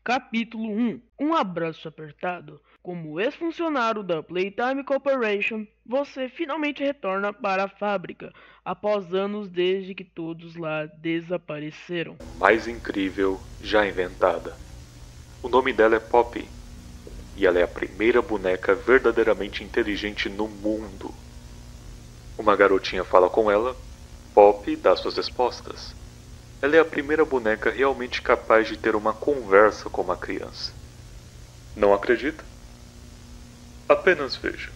Capítulo 1. Um abraço apertado. Como ex-funcionário da Playtime Corporation, você finalmente retorna para a fábrica, após anos desde que todos lá desapareceram. Mais incrível já inventada. O nome dela é Poppy, e ela é a primeira boneca verdadeiramente inteligente no mundo. Uma garotinha fala com ela, Poppy dá suas respostas. Ela é a primeira boneca realmente capaz de ter uma conversa com uma criança. Não acredita? Apenas veja.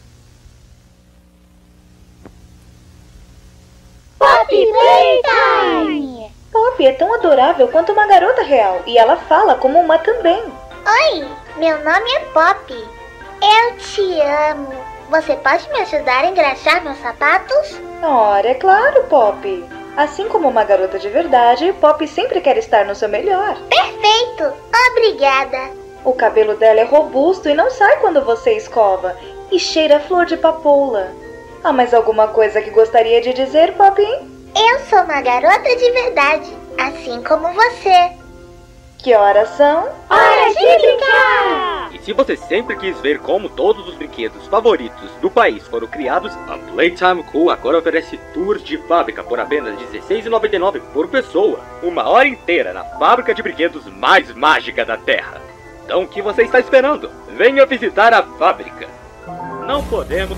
Poppy Playtime! Poppy é tão adorável quanto uma garota real, e ela fala como uma também. Oi, meu nome é Poppy. Eu te amo. Você pode me ajudar a engraxar meus sapatos? Ora, é claro, Poppy. Assim como uma garota de verdade, Poppy sempre quer estar no seu melhor. Perfeito! Obrigada! O cabelo dela é robusto e não sai quando você escova, e cheira a flor de papoula. Há mais alguma coisa que gostaria de dizer, Poppy? Eu sou uma garota de verdade, assim como você. Que horas são? Hora de brincar! E se você sempre quis ver como todos os brinquedos favoritos do país foram criados, a Playtime Cool agora oferece tours de fábrica por apenas R$16,99 por pessoa. Uma hora inteira na fábrica de brinquedos mais mágica da Terra. Então o que você está esperando? Venha visitar a fábrica. Não podemos...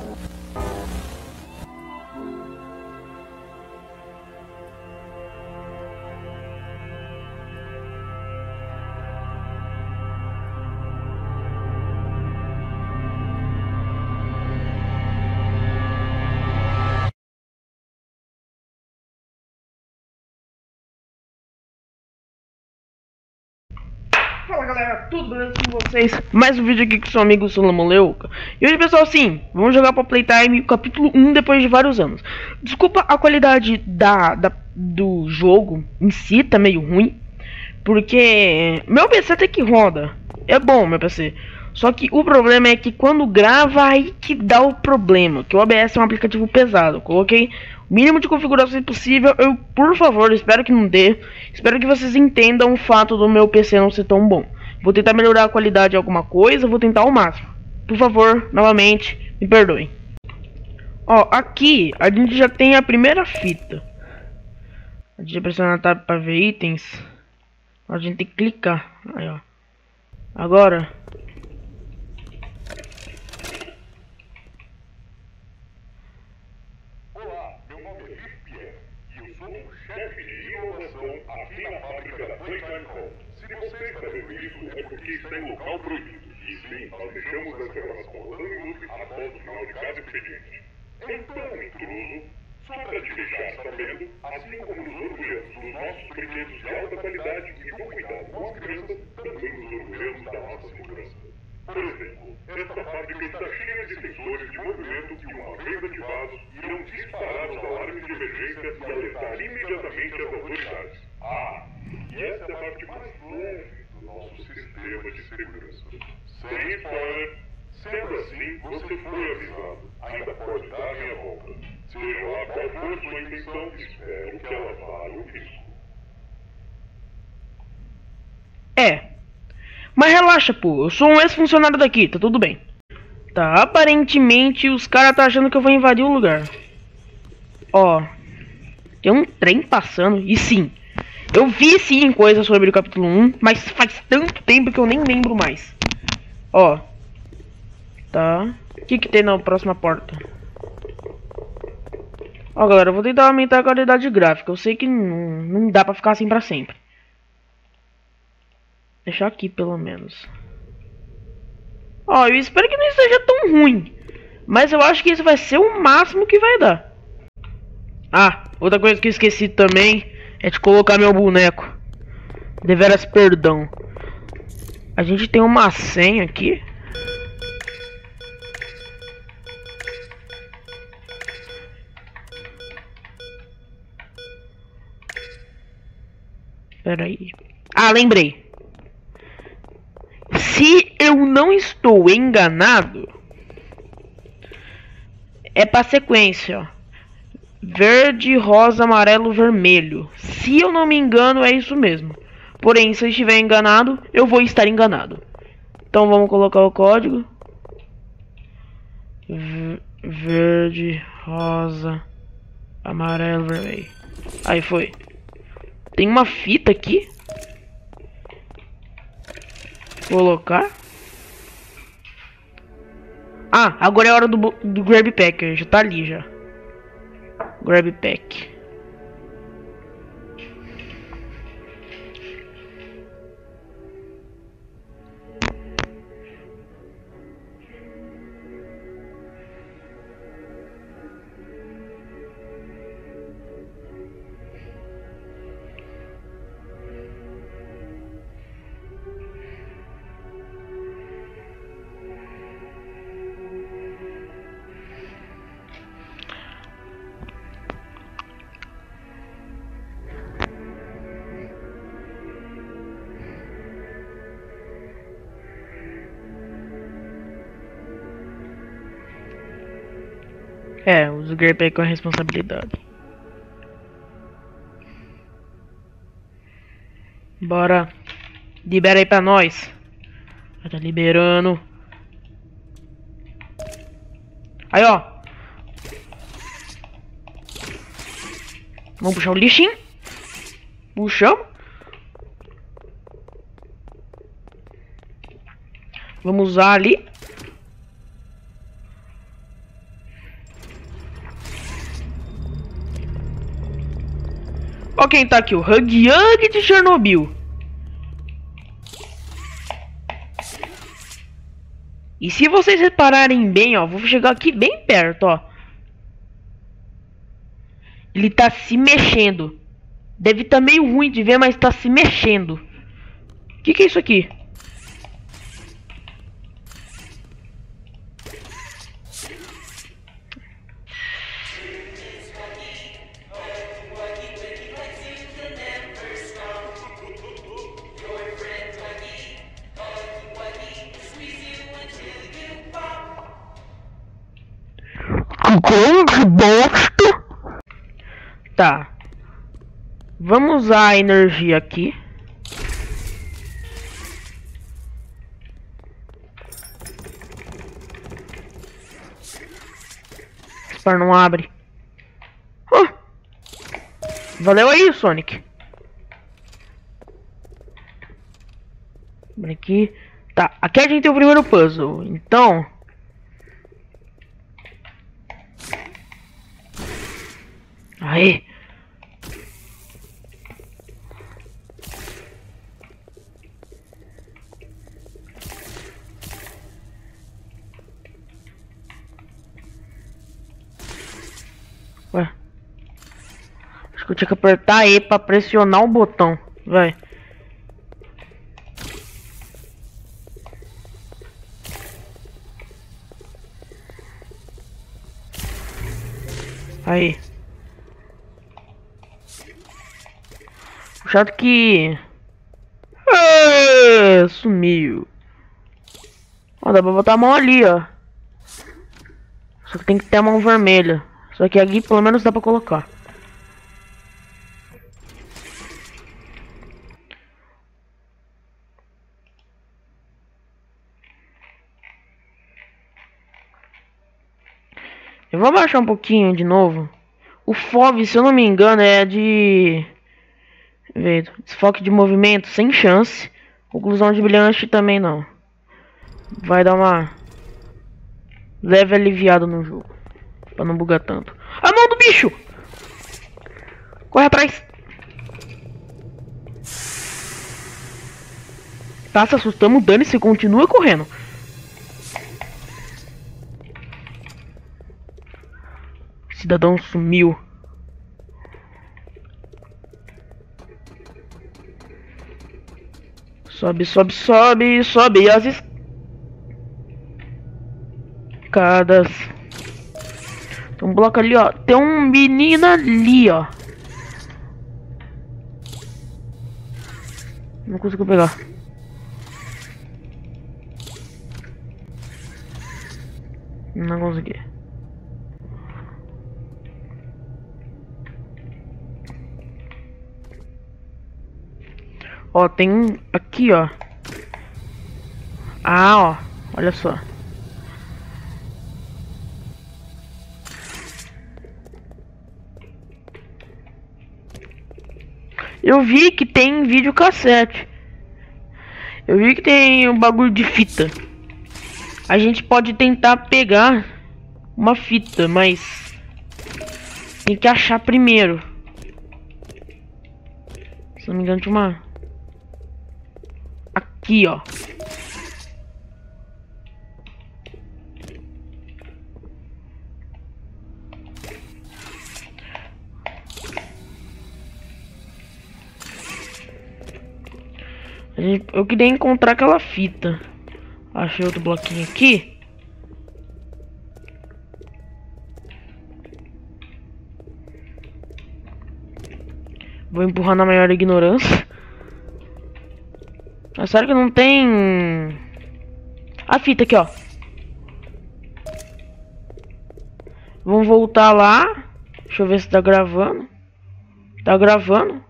Fala galera, tudo beleza com vocês? Mais um vídeo aqui com seu amigo Solomon Leuca. E hoje pessoal, sim, vamos jogar pra Playtime capítulo 1 depois de vários anos. Desculpa a qualidade do jogo em si, tá meio ruim, porque meu PC até que roda, é bom meu PC. Só que o problema é que quando grava aí que dá o problema, que o OBS é um aplicativo pesado. Eu coloquei o mínimo de configuração possível, eu por favor, espero que não dê. Espero que vocês entendam o fato do meu PC não ser tão bom. Vou tentar melhorar a qualidade de alguma coisa, vou tentar ao máximo. Por favor, novamente, me perdoem. Ó, aqui a gente já tem a primeira fita. A gente vai pressionar tab para ver itens. A gente tem que clicar. Aí, ó. Agora... chefe de inovação aqui na fábrica da Playtime Hall. Se você está vendo isso, é porque está em local proibido. E sim, nós deixamos essa gravação rolando após o final de cada expediente. Então, intruso, só para te deixar sabendo, assim como nos orgulhamos dos nossos brinquedos de alta qualidade e com cuidado com as crianças, também nos orgulhamos da nossa segurança. Por exemplo, esta fábrica está cheia de sensores de movimento que, uma vez ativados, irão disparar os alarmes de emergência e alertar imediatamente as autoridades. E essa é a parte mais leve do nosso sistema de segurança. Sem spoiler, sendo assim, você foi avisado. Ainda pode dar minha volta. Seja lá qual for sua intenção, espero que ela valha o risco. Mas relaxa, pô, eu sou um ex-funcionário daqui, tá tudo bem. Tá, aparentemente os caras tá achando que eu vou invadir o lugar. Ó, tem um trem passando, e sim, eu vi sim coisas sobre o capítulo 1, mas faz tanto tempo que eu nem lembro mais. Ó, tá, o que tem na próxima porta? Ó galera, eu vou tentar aumentar a qualidade gráfica, eu sei que não dá pra ficar assim pra sempre. Deixar aqui pelo menos. Ó, eu espero que não seja tão ruim, mas eu acho que isso vai ser o máximo que vai dar. Outra coisa que eu esqueci também é de colocar meu boneco. Deveras perdão. A gente tem uma senha aqui. Pera aí. Lembrei. Se eu não estou enganado, é pra sequência, ó. Verde, rosa, amarelo, vermelho. Se eu não me engano, é isso mesmo. Porém, se eu estiver enganado, eu vou estar enganado. Então vamos colocar o código. Verde, rosa, amarelo, vermelho. Aí foi. Tem uma fita aqui. Colocar. Ah, agora é a hora do Grab Pack. Já tá ali já. Grab Pack. É, usa o Grab com a responsabilidade. Bora. Libera aí pra nós. Já tá liberando. Aí, ó. Vamos puxar o lixinho. Puxamos. Vamos usar ali. Ó quem tá aqui, o Hug de Chernobyl. E se vocês repararem bem, ó, vou chegar aqui bem perto, ó. Ele tá se mexendo. Deve estar meio ruim de ver, mas tá se mexendo. O que é isso aqui? Grande bosta. Tá. Vamos usar a energia aqui. Esse par não abre. Valeu aí, Sonic. Aqui. Tá, aqui a gente tem o primeiro puzzle. Então... Aí. Ué. Acho que eu tinha que apertar E pra pressionar o botão. Vai. Aí. Chato que... sumiu. Ó, dá pra botar a mão ali, ó. Só que tem que ter a mão vermelha. Só que aqui pelo menos dá pra colocar. Eu vou abaixar um pouquinho de novo. O FOV, se eu não me engano, é de... desfoque de movimento, sem chance. Oclusão de brilhante também não. Vai dar uma leve aliviada no jogo, pra não bugar tanto. A mão do bicho! Corre atrás! Tá, se assustamos, dane-se, continua correndo. O cidadão sumiu. Sobe, sobe, sobe, sobe as escadas. Tem um bloco ali, ó. Tem um menino ali, ó. Não consigo pegar. Não consegui. Ó, tem um aqui, ó. Ah, ó. Olha só. Eu vi que tem videocassete. Eu vi que tem um bagulho de fita. A gente pode tentar pegar uma fita, mas tem que achar primeiro. Se não me engano, tinha uma... Aqui, ó. Eu queria encontrar aquela fita. Achei outro bloquinho aqui. Vou empurrar na maior ignorância. É sério que não tem... A fita aqui, ó. Vamos voltar lá. Deixa eu ver se tá gravando. Tá gravando.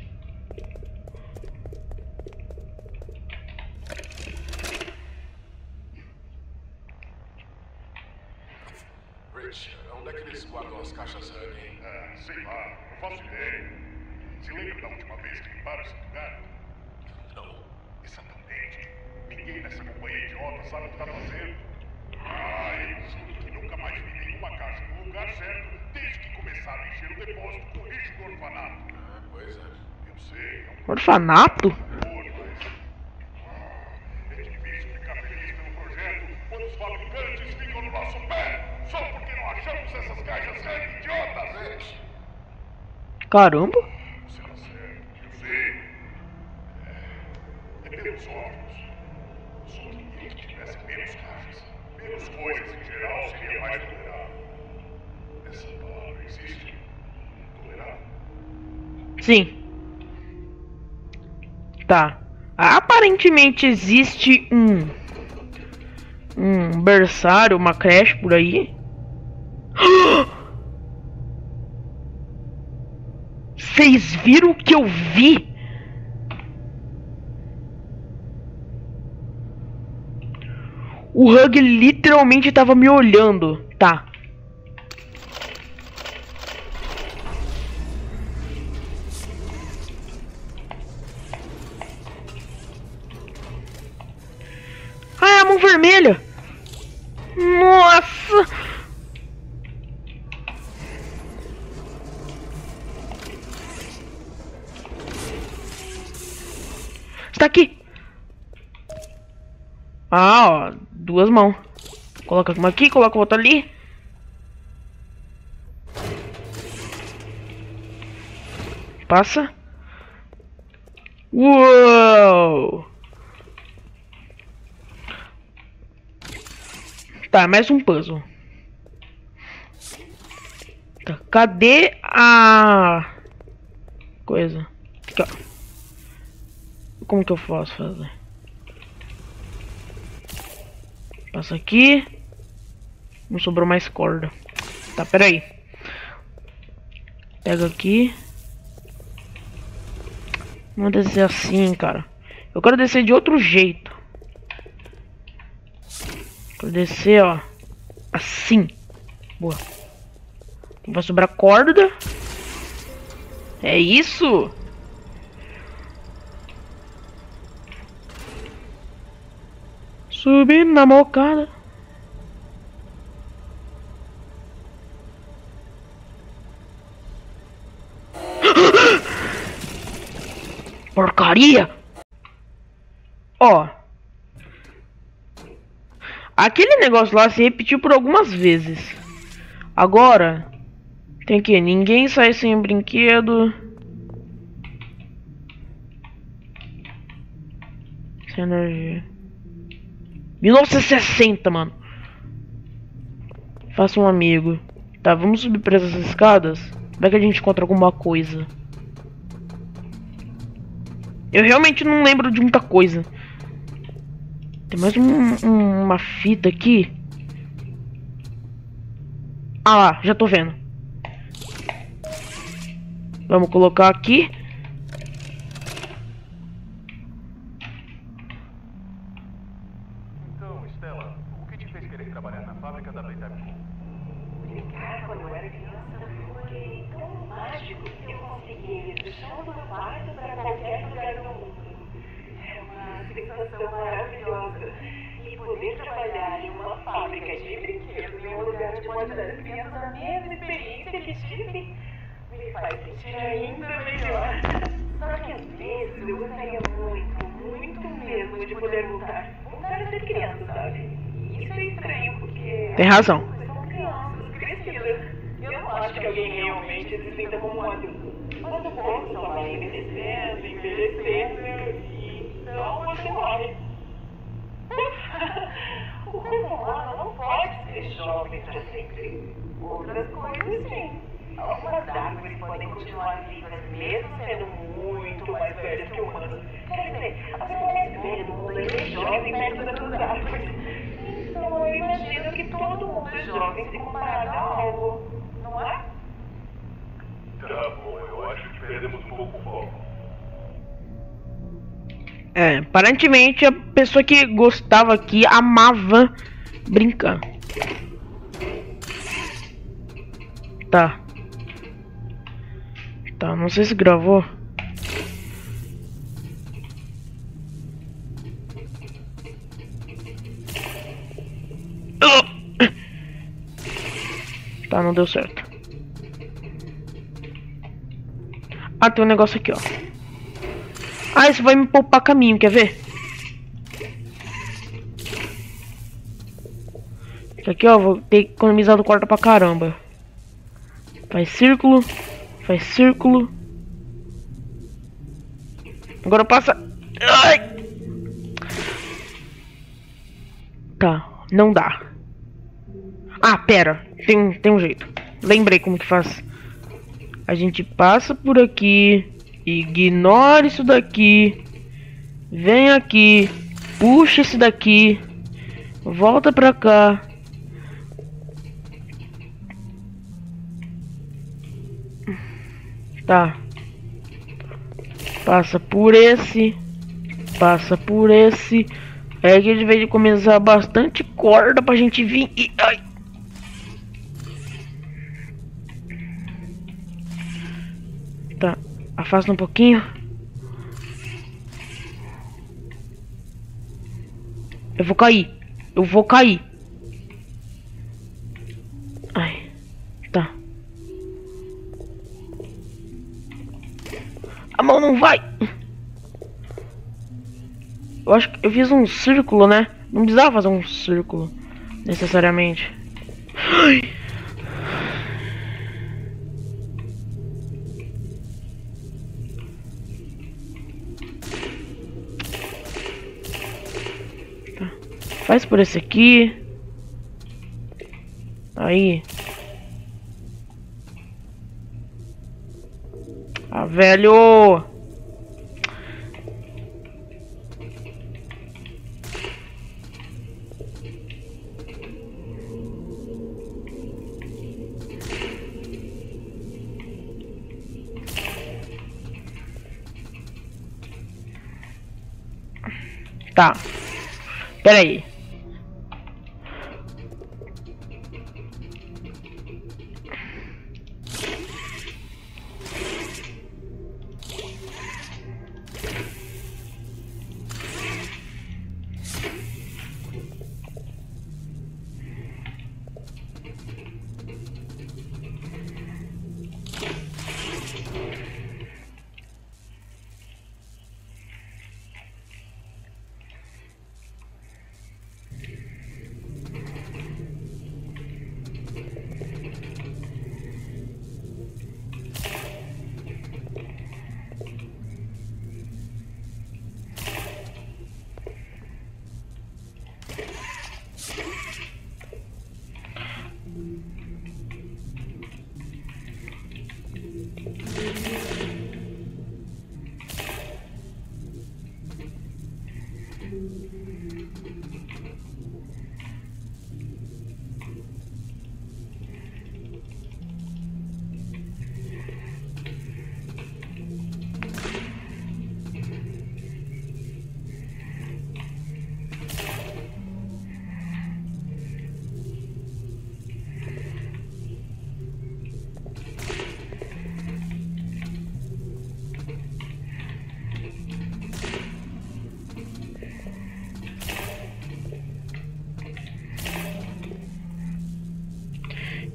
Onde é que eles guardam as caixas Hug, hein? Ah, sei lá, não faço ideia. Se lembra da última vez que limparam esse lugar? Não. Exatamente. Ninguém nessa companhia idiota sabe o que tá fazendo. Ah, eu juro que nunca mais vi nenhuma caixa no lugar certo desde que começaram a encher o depósito do lixo do orfanato. Ah, pois é. Eu sei. Orfanato? É difícil ficar feliz pelo projeto quando os fabricantes ficam no nosso pé. Só porque não achamos essas caixas idiotas! Caramba! Você tá certo, eu sei. É pelos óbvios. Só queria que tivesse menos caixas. Menos coisas em geral seria mais tolerável. Essa palavra existe? Tolerável? Sim. Tá. Aparentemente existe um berçário, uma creche por aí. Vocês viram o que eu vi? O Hug literalmente tava me olhando. Tá. Ah, é a mão vermelha. Nossa. Está aqui. Ah, ó, duas mãos. Coloca uma aqui, coloca outra ali. Passa. Uou! Tá, mais um puzzle. Tá, cadê a coisa? Aqui, ó. Como que eu posso fazer? Passa aqui. Não sobrou mais corda. Tá, peraí. Pega aqui. Não vou descer assim, cara. Eu quero descer de outro jeito. Quero descer, ó. Assim. Boa. Não vai sobrar corda. É isso? Subindo na mocada. Porcaria! Ó. Aquele negócio lá se repetiu por algumas vezes. Agora tem que ninguém sai sem brinquedo. Sem energia. 1960, mano. Faça um amigo. Tá, vamos subir por essas escadas. Vai que a gente encontra alguma coisa. Eu realmente não lembro de muita coisa. Tem mais uma fita aqui. Ah lá, já tô vendo. Vamos colocar aqui. Então, Stella, o que te fez querer trabalhar na fábrica da Playtime Co? Brincar quando eu era criança foi tão mágico que eu conseguia ir do chão do meu quarto para qualquer lugar do mundo. É uma sensação maravilhosa. E poder trabalhar em uma fábrica de brinquedos em um lugar onde pode dar às crianças a mesma experiência que tive me faz sentir ainda melhor. Só que às vezes eu gostaria muito mesmo de poder voltar a ser criança, sabe? E isso é estranho porque... Tem razão. São crianças crescidas. Eu não acho que alguém realmente se sinta como um adulto. Mas o corpo só vai envelhecendo e então você morre. O corpo humano não pode ser jovem para sempre. Outras coisas sim. Algumas árvores podem continuar vivas mesmo sendo muito mais velhas que humanos. Quer dizer, a pessoa mais velha do mundo é jovem perto dessas árvores. Então eu imagino que todo mundo é jovem se comparado a algo, não é? Tá bom, eu acho que perdemos um pouco o foco. Aparentemente a pessoa que gostava aqui amava brincar. Tá, não sei se gravou. Tá, não deu certo. Ah, tem um negócio aqui, ó. Ah, isso vai me poupar caminho, quer ver? Isso aqui, ó, vou ter economizado corda pra caramba. Faz círculo. Faz círculo. Agora passa. Ai! Tá, não dá. Ah, pera. Tem um jeito. Lembrei como que faz. A gente passa por aqui. Ignora isso daqui. Vem aqui. Puxa esse daqui. Volta pra cá. Tá. Passa por esse. Passa por esse. É que a gente vai começar bastante corda pra gente vir e... Ai. Tá. Afasta um pouquinho. Eu vou cair. Eu vou cair. Ai. Tá. A mão não vai. Eu acho que eu fiz um círculo, né? Não precisava fazer um círculo necessariamente. Ai. Tá. Faz por esse aqui. Aí. Ah, velho! Tá. Pera aí.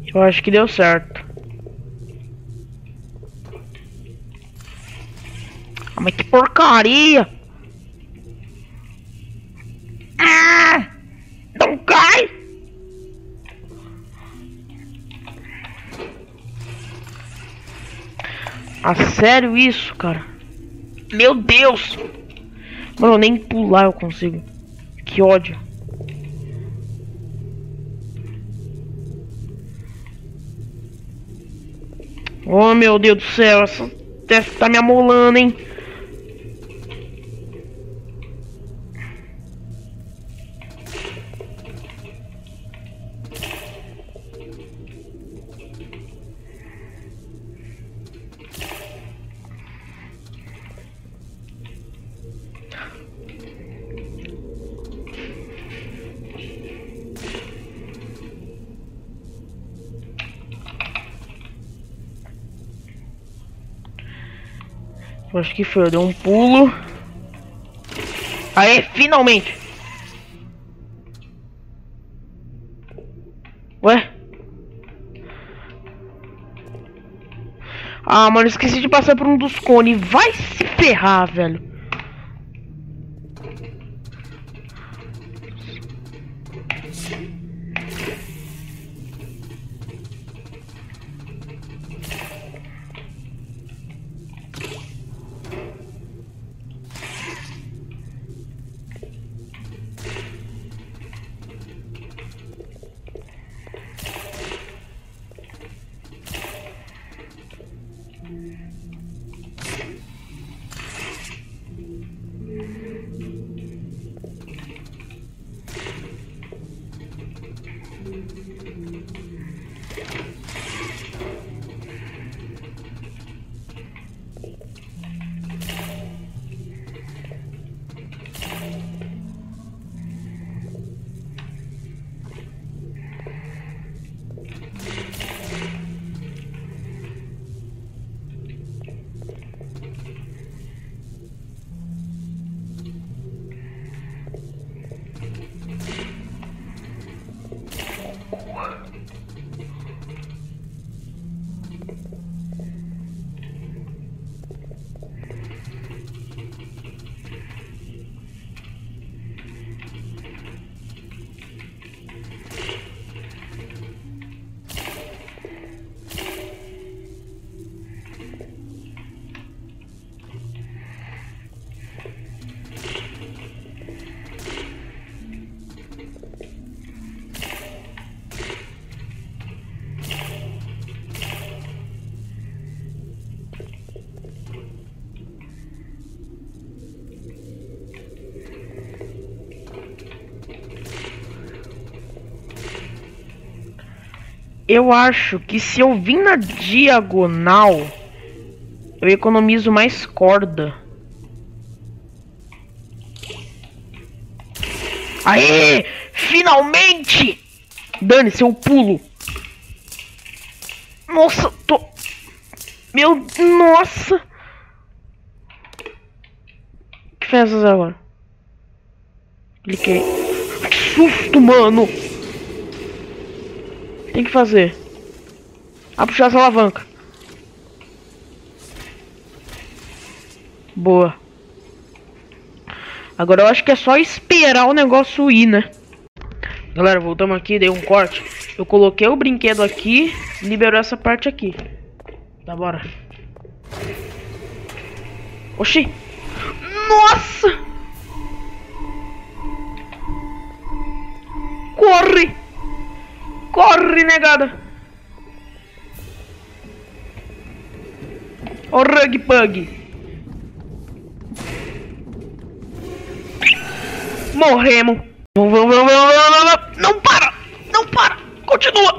Eu acho que deu certo. Ah, mas que porcaria! Ah, não cai! Ah, sério isso, cara? Meu Deus! Mano, nem pular eu consigo. Que ódio. Oh, meu Deus do céu, essa testa tá me amolando, hein? Eu acho que foi, eu dei um pulo. Aê, finalmente! Ué? Ah, mano, esqueci de passar por um dos cones. Vai se ferrar, velho. Eu acho que se eu vim na diagonal, eu economizo mais corda. Aê! Finalmente! Dane-se, eu pulo. Nossa, tô... Meu... Nossa! Que fez agora? Cliquei. Que susto, mano! Tem que fazer. A puxar essa alavanca. Boa. Agora eu acho que é só esperar o negócio ir, né? Galera, voltamos aqui, dei um corte. Eu coloquei o brinquedo aqui, liberou essa parte aqui. Tá, bora. Oxi. Nossa! Corre! Corre, negada! Ó, Rug Pug! Morremos! Vamos! Não para! Não para! Continua!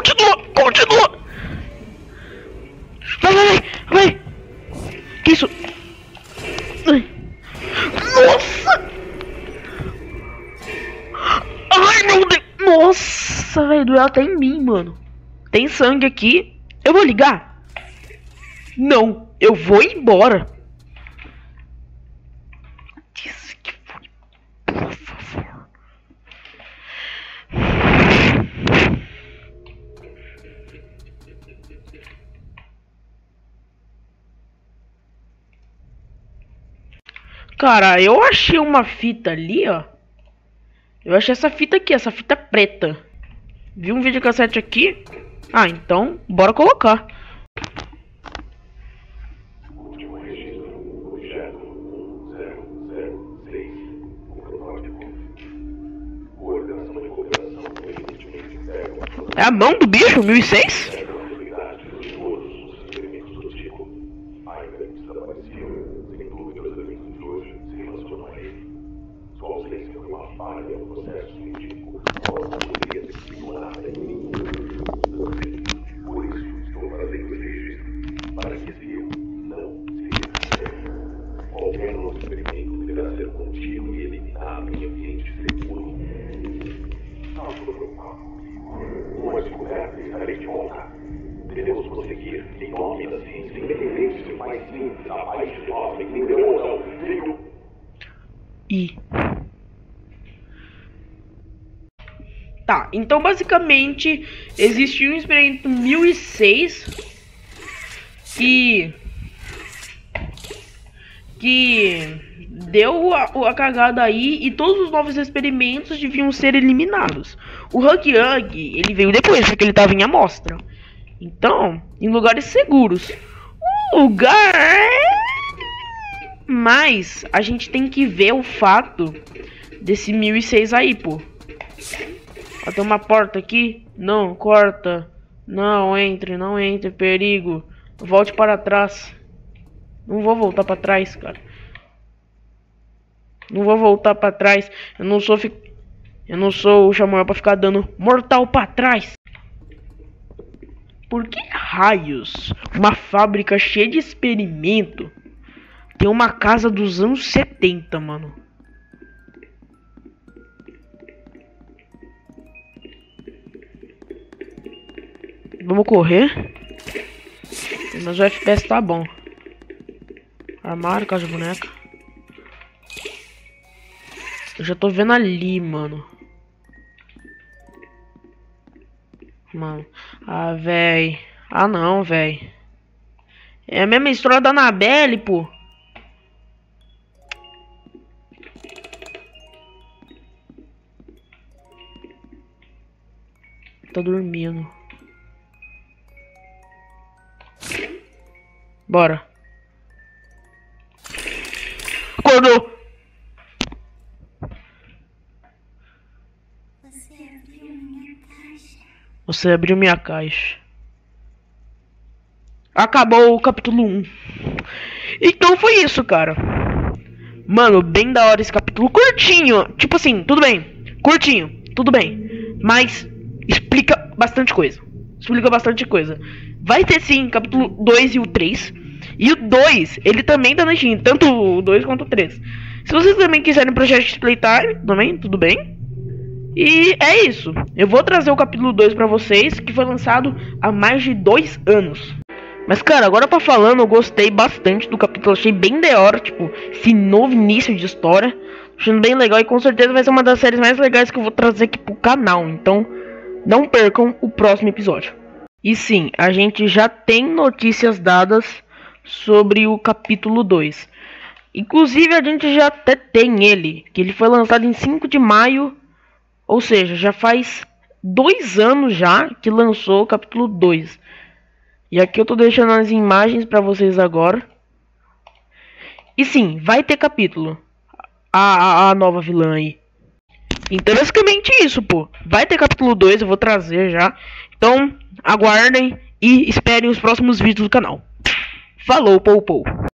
Vai! Que isso? Nossa! Ai, meu Deus! Nossa, velho, doeu até em mim, mano. Tem sangue aqui. Eu vou ligar? Não, eu vou embora. Disse que foi. Por favor. Cara, eu achei uma fita ali, ó. Eu achei essa fita aqui, essa fita preta. Vi um videocassete aqui. Ah, então, bora colocar. É a mão do bicho, 1006? Tá, então basicamente existiu um experimento 1006 que deu a cagada aí e todos os novos experimentos deviam ser eliminados. O Hug Hug, ele veio depois, porque ele estava em amostra. Então, em lugares seguros. Mas a gente tem que ver o fato desse 1006 aí, pô. Ó, tem uma porta aqui. Não, corta. Não entre, perigo. Volte para trás. Não vou voltar para trás, cara. Não vou voltar para trás. Eu não sou o Samuel para ficar dando mortal para trás. Por que raios uma fábrica cheia de experimento tem uma casa dos anos 70, mano? Vamos correr. Mas o FPS tá bom. Armário, casa de boneca. Eu já tô vendo ali, mano. Mano. Ah, véi. Ah, não, véi. É a mesma história da Annabelle, pô. Tá dormindo. Bora. Acordou. Você abriu minha caixa. Acabou o capítulo 1. Então foi isso, cara. Mano, bem da hora esse capítulo. Curtinho. Tipo assim, tudo bem. Curtinho, tudo bem. Mas explica bastante coisa. Vai ter sim capítulo 2 e o 3. E o 2, ele também tá na Steam. Tanto o 2 quanto o 3. Se vocês também quiserem Project Playtime, também, tudo bem. E é isso. Eu vou trazer o capítulo 2 pra vocês, que foi lançado há mais de 2 anos. Mas, cara, agora pra falando, eu gostei bastante do capítulo. Achei bem da hora, tipo, esse novo início de história. Achando bem legal e com certeza vai ser uma das séries mais legais que eu vou trazer aqui pro canal. Então, não percam o próximo episódio. E sim, a gente já tem notícias dadas sobre o capítulo 2. Inclusive, a gente já até tem ele, que ele foi lançado em 5 de maio. Ou seja, já faz 2 anos já que lançou o capítulo 2. E aqui eu tô deixando as imagens pra vocês agora. E sim, vai ter capítulo. A nova vilã aí. Então basicamente isso, pô. Vai ter capítulo 2, eu vou trazer já. Então, aguardem e esperem os próximos vídeos do canal. Falou, pou.